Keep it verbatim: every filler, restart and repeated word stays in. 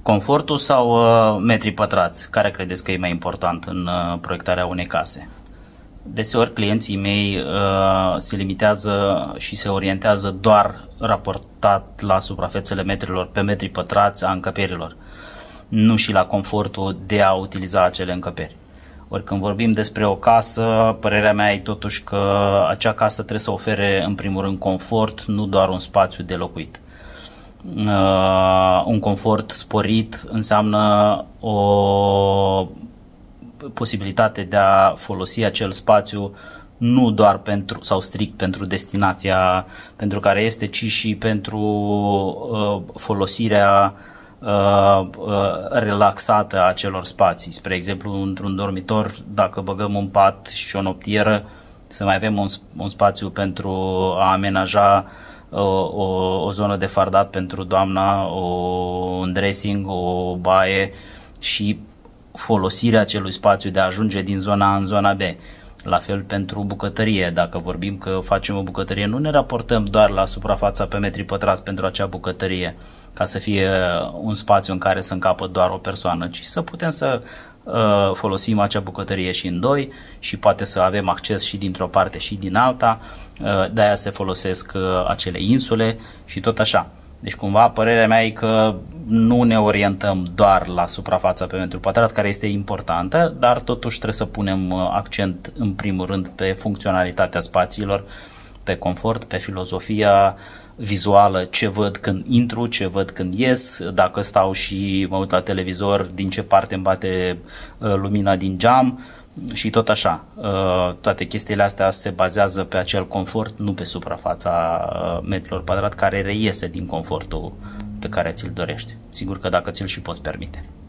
Confortul sau uh, metrii pătrați? Care credeți că e mai important în uh, proiectarea unei case? Deseori clienții mei uh, se limitează și se orientează doar raportat la suprafețele metrilor pe metri pătrați a încăperilor, nu și la confortul de a utiliza acele încăperi. Ori când vorbim despre o casă, părerea mea e totuși că acea casă trebuie să ofere în primul rând confort, nu doar un spațiu de locuit. Uh, un confort sporit înseamnă o posibilitate de a folosi acel spațiu nu doar pentru sau strict pentru destinația pentru care este, ci și pentru uh, folosirea uh, uh, relaxată a acelor spații. Spre exemplu, într-un dormitor, dacă băgăm un pat și o noptieră, să mai avem un, un spațiu pentru a amenaja o, o, o zonă de fardat pentru doamna, o, un dressing, o baie și folosirea acelui spațiu de a ajunge din zona A în zona B. La fel pentru bucătărie, dacă vorbim că facem o bucătărie, nu ne raportăm doar la suprafața pe metri pătrați pentru acea bucătărie, ca să fie un spațiu în care să încapă doar o persoană, ci să putem să uh, folosim acea bucătărie și în doi și poate să avem acces și dintr-o parte și din alta, uh, de-aia se folosesc uh, acele insule și tot așa. Deci cumva părerea mea e că nu ne orientăm doar la suprafața pe metru pătrat, care este importantă, dar totuși trebuie să punem accent în primul rând pe funcționalitatea spațiilor, pe confort, pe filozofia vizuală, ce văd când intru, ce văd când ies, dacă stau și mă uit la televizor, din ce parte îmi bate lumina din geam și tot așa. Toate chestiile astea se bazează pe acel confort, nu pe suprafața metrilor pătrat care reiese din confortul pe care ți-l dorești. Sigur că dacă ți-l și poți permite.